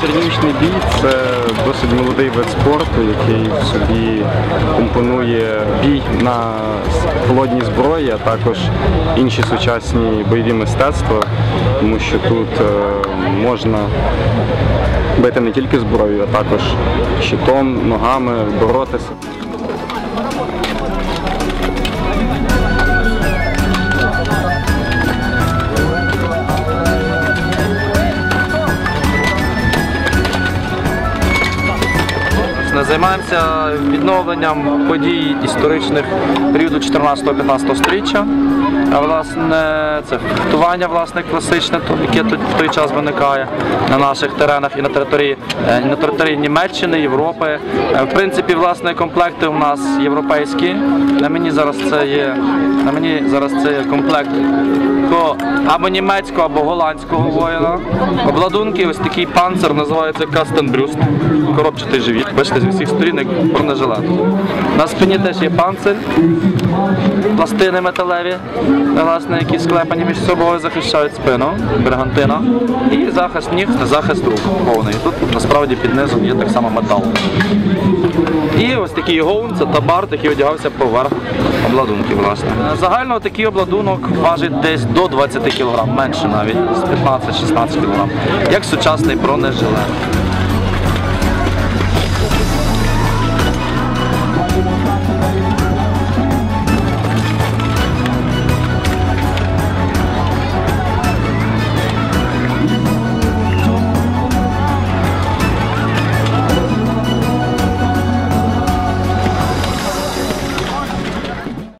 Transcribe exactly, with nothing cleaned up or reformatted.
Середньовічний бій – це досить молодий вид спорту, який в собі компонує бій на холодній зброї, а також інші сучасні бойові мистецтва, тому що тут можна бити не тільки зброєю, а також щитом, ногами, боротися. Займаємося відновленням подій історичних періоду чотирнадцятого-п'ятнадцятого сторіччя. А власне, це фехтування власне, класичне, яке в той час виникає на наших теренах і на території, і на території Німеччини, Європи. В принципі, власне, комплекти у нас європейські. На мені зараз це є, на мені зараз це є комплект або німецького, або голландського воїна. Обладунки, ось такий панцир, називається Кастенбрюст, коробчатий живіт. Бачите, з усіх сторін як бронежилет. На спині теж є панцир, пластини металеві, власне, які склепані між собою, захищають спину, бригантина. І захист ніг, захист рук повний. Тут насправді під низом є так само метал. І ось такий гоун, це табард, який одягався поверх обладунків, власне. Загально такий обладунок важить десь до двадцяти кілограм, менше навіть, з п'ятнадцяти-шістнадцяти кілограм, як сучасний бронежилет.